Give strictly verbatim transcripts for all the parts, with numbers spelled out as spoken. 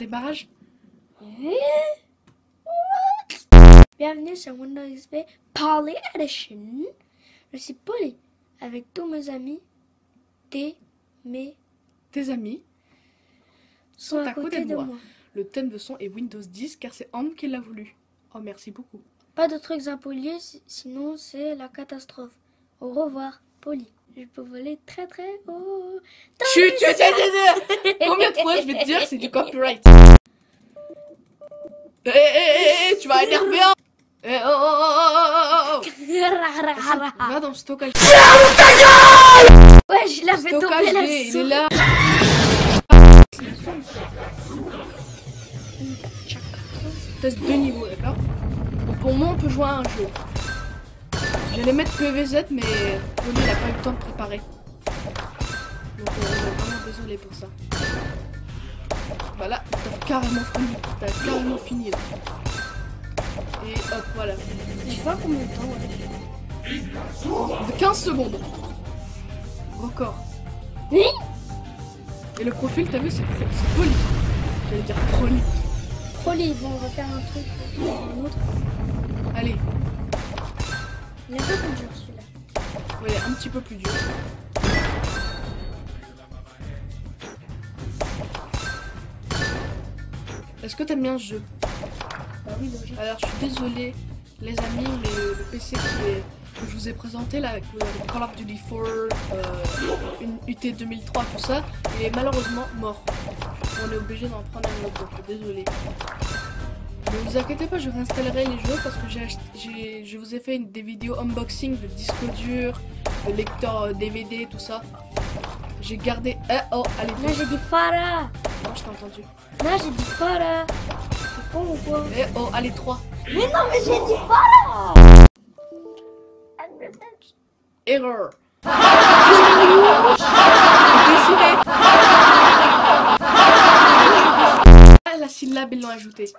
démarrage. Bienvenue sur Windows X P Poly Edition. Je suis Polly avec tous mes amis. Tes, mes Tes amis sont à côté de moi. Le thème de son est Windows dix car c'est Ambre qui l'a voulu. Oh merci beaucoup. Pas de trucs impoliés, sinon c'est la catastrophe. Au revoir, Polly. Je peux voler très très haut. Chut, tu es combien de fois je vais te dire c'est du copyright. Eh eh eh, tu vas énerver hein. Eh oh oh oh oh oh oh. Va dans le stockage. Ouais, je l'avais tombé la il est là. Test deux niveaux, d'accord. Donc pour moi on peut jouer à un jeu. J'allais mettre P V Z mais Polly il a pas eu le temps de préparer. Donc euh, on est vraiment désolé pour ça. Voilà, t'as carrément fini. T'as carrément fini là. Et hop, voilà. Je vois combien de temps, ouais. De quinze secondes. Record. Oui. Et le profil, t'as vu, c'est Polly. J'allais dire Polly. Polly, bon, on va faire un truc pour un autre. Allez. Il est un peu plus dur celui-là. Ouais, un petit peu plus dur. Est-ce que t'aimes bien ce jeu? Bah oui, logique. Alors je suis désolé les amis, mais le P C qui est, que je vous ai présenté là avec le Call of Duty quatre, euh, une U T deux mille trois, tout ça, il est malheureusement mort. On est obligé d'en prendre un autre, donc désolé. Ne vous inquiétez pas, je réinstallerai les jeux parce que j'ai acheté, je vous ai fait une, des vidéos unboxing de disque dur, de lecteur D V D, tout ça. J'ai gardé... Eh oh, allez. Là j'ai dit Farah. Non, je t'ai entendu. Là j'ai dit Farah. C'est con ou quoi? Eh oh, allez, trois. Mais non, mais j'ai dit Farah. Error. La syllabe, ils l'ont ajouté.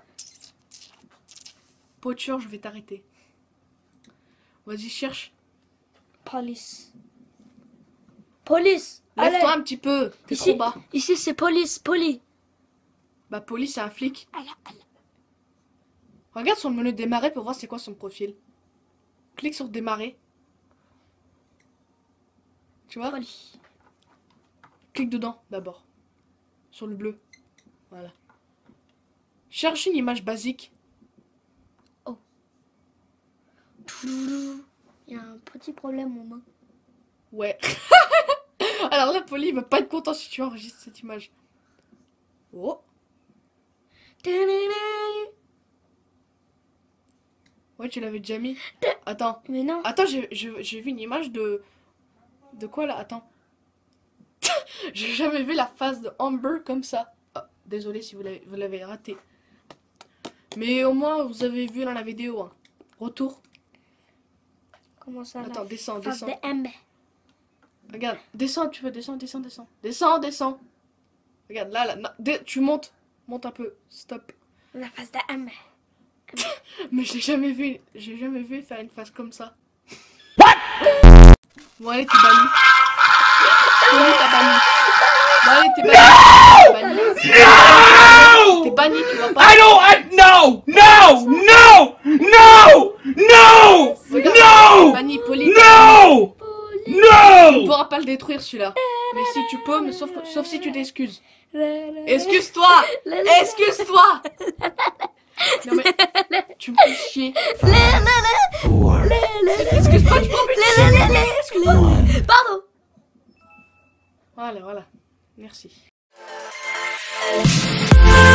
Poture, je vais t'arrêter. Vas-y, cherche. Police. Police. Lève-toi un petit peu. T'es trop bas. Ici c'est police, Polly. Bah, police, c'est un flic. Regarde sur le menu démarrer pour voir c'est quoi son profil. Clique sur démarrer. Tu vois? Polly. Clique dedans d'abord. Sur le bleu. Voilà. Cherche une image basique. Oh. Il y a un petit problème aux mains. Ouais. Alors là, Polly, il va pas être content si tu enregistres cette image. Oh. Ouais, tu l'avais déjà mis. Attends. Mais non. Attends, j'ai vu une image de... De quoi là? Attends. J'ai jamais vu la face de Amber comme ça. Oh, désolé si vous l'avez raté. Mais au moins, vous avez vu dans la vidéo. Hein. Retour. Comment ça? Attends, descends, descends. De Amber. Regarde, descends, tu veux, descends, descends, descends. Descends, descends. Regarde, là, là, non, tu montes. Monte un peu, stop. La face de Amber. Mais j'ai jamais vu, j'ai jamais vu faire une face comme ça. What? Bon allez, t'es banni. Polly, t'as banni. Bon allez, t'es banni. T'es banni, tu vas pas. I don't, I, no, no, no, no, no, Regarde, no, banni, Polly. no, Tu no. pourras pas le détruire celui-là. Mais si tu peux, mais sauf, sauf si tu t'excuses. Excuse-toi. Excuse-toi. Non mais, tu me fais chier. Excuse-moi, tu me fais chier. Pardon. Voilà, voilà. Merci.